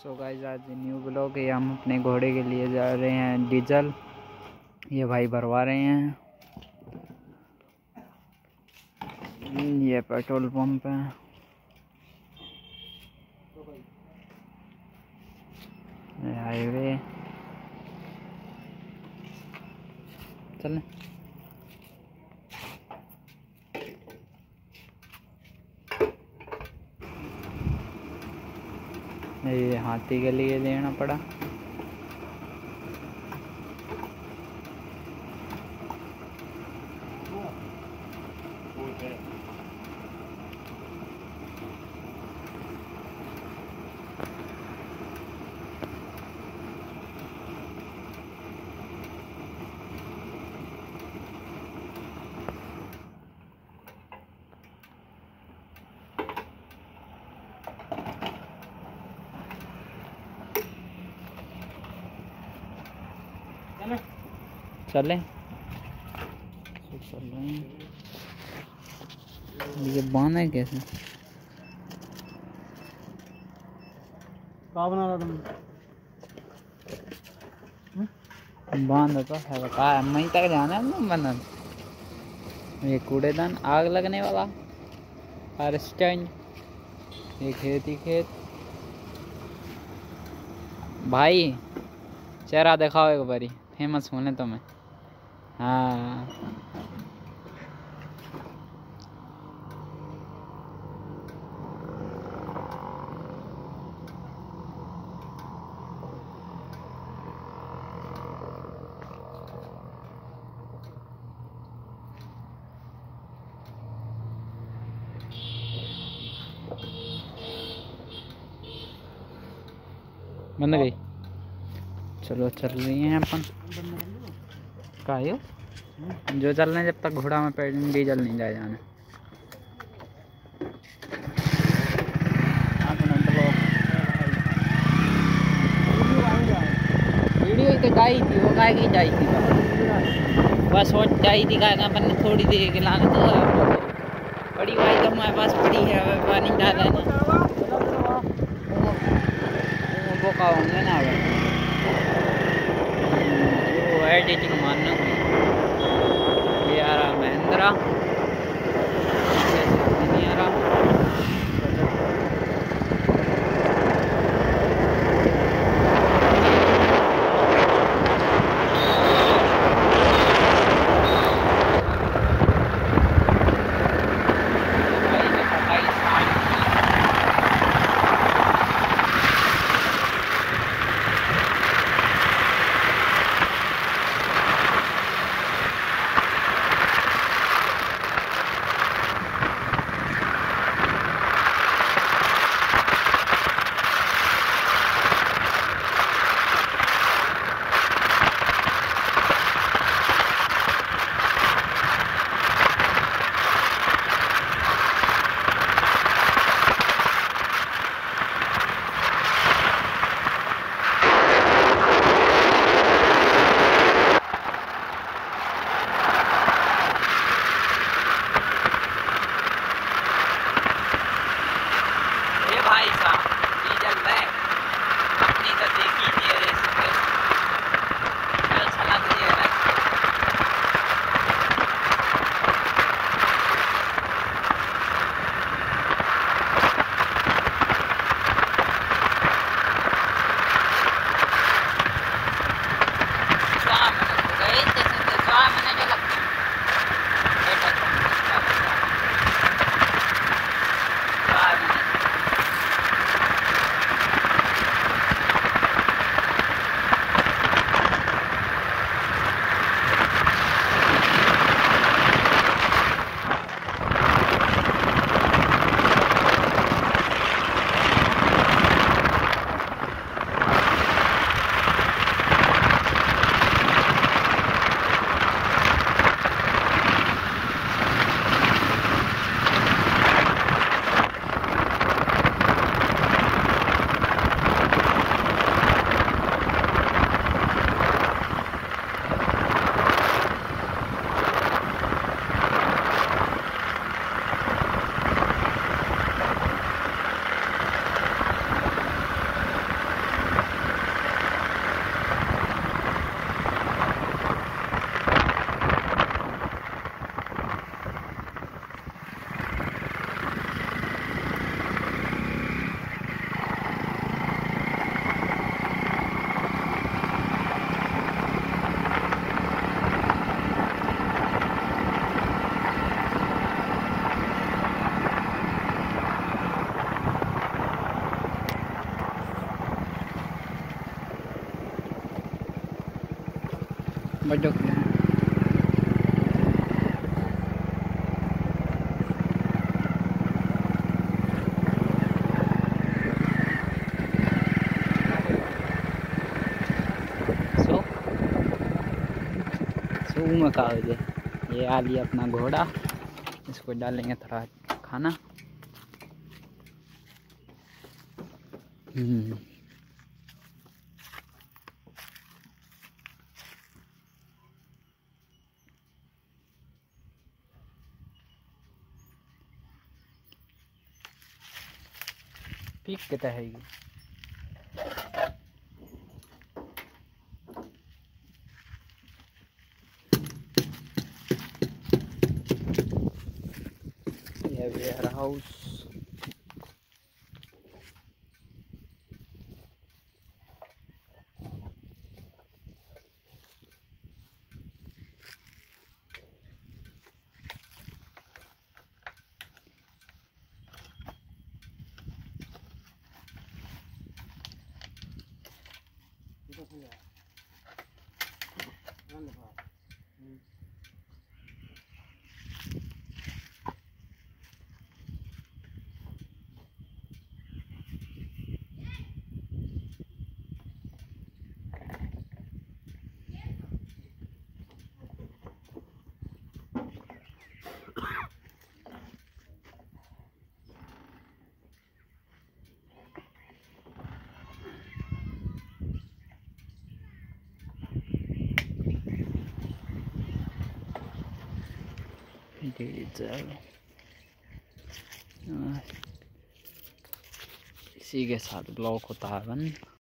सो guys आज new blog है। हम अपने घोड़े के लिए जा रहे हैं डीजल। ये भाई भरवा रहे हैं। ये पेट्रोल पंप है। ये हाईवे। चलें। ये हाथी के लिए लेना पड़ा। चलें। चल रहे हैं। ये बांध है कैसे? कहाँ बना रहा तुम? बांध तो है, बता वहीं तक जाना है ना बंधन। ये कूड़ेदान आग लगने वाला फायर स्टैंड। ये खेत ही खेत। भाई चेहरा दिखाओ एक बारी, फेमस होने तुम्हें। हाँ बंद गई। चलो चल रही हैं अपन। कायो जो चल रहे हैं, जब तक घोड़ा में पेट्रोल डीजल नहीं जाए जाने। वीडियो ही तो जाई थी, वो काय की जाई थी बस। वो जाई थी काय अपन ने थोड़ी देर के लाने तो बड़ी भाई तो हमारे पास पड़ी है। अब पानी डाला ना वो का होंगे ना। वो एडिटिंग मानना ये आ रहा महिंद्रा नहीं आ रहा। बड़ो में का हो जाए। ये आ लिया अपना घोड़ा, इसको डालेंगे थोड़ा खाना। पीक कहता है ये। Warehouse diesel. इसी के साथ ब्लॉक होता है बंद।